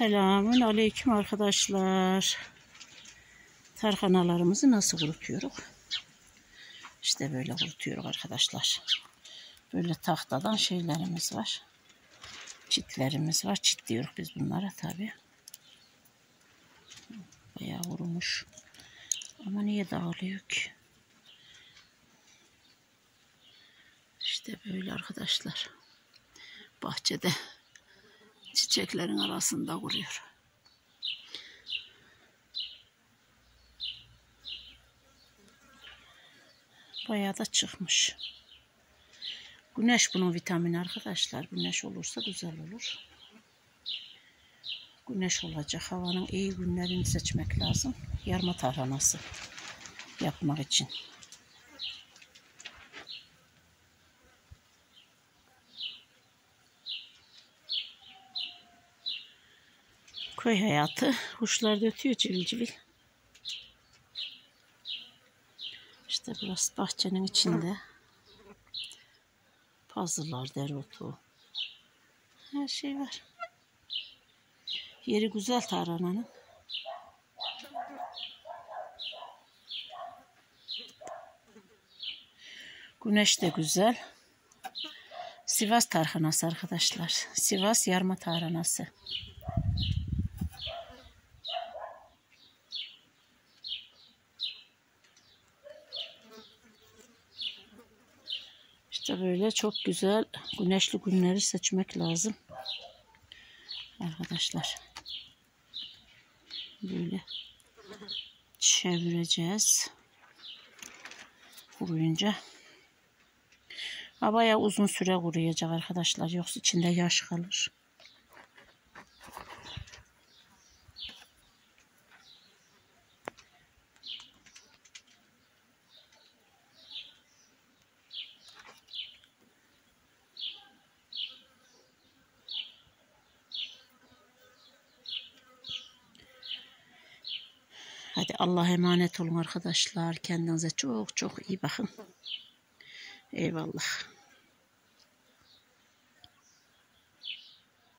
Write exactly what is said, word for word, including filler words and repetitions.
Selamun aleyküm arkadaşlar. Tarhanalarımızı nasıl kurutuyoruz? İşte böyle kurutuyoruz arkadaşlar. Böyle tahtadan şeylerimiz var. Çitlerimiz var. Çit diyoruz biz bunlara tabi. Bayağı vurmuş. Ama niye dağılıyor ki? İşte böyle arkadaşlar. Bahçede çiçeklerin arasında kuruyor. Bayağı da çıkmış. Güneş bunun vitamini arkadaşlar. Güneş olursa güzel olur. Güneş olacak. Havanın iyi günlerini seçmek lazım. Yarma tarhanası yapmak için. Köy hayatı. Kuşlar da ötüyor civil civil. İşte burası bahçenin içinde. Pazılar, dereotu. Her şey var. Yeri güzel tarhananın. Güneş de güzel. Sivas tarhanası arkadaşlar. Sivas yarma tarhanası. İşte böyle çok güzel güneşli günleri seçmek lazım. Arkadaşlar. Böyle çevireceğiz. Kuruyunca. Bayağı uzun süre kuruyacak arkadaşlar. Yoksa içinde yaş kalır. Hadi Allah'a emanet olun arkadaşlar. Kendinize çok çok iyi bakın. Eyvallah.